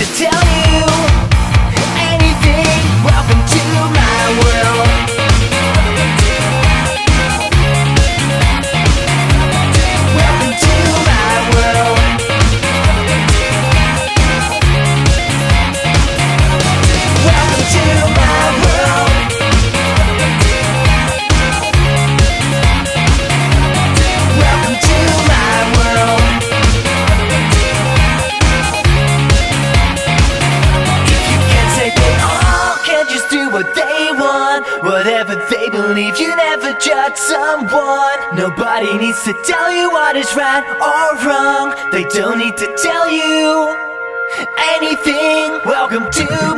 to tell you anything. Welcome to my world. Welcome to my world. Welcome to my world. Welcome to my world. If you can't say they all can't just do what they want, whatever they believe, you never judge someone. Nobody needs to tell you what is right or wrong. They don't need to tell you anything. Welcome to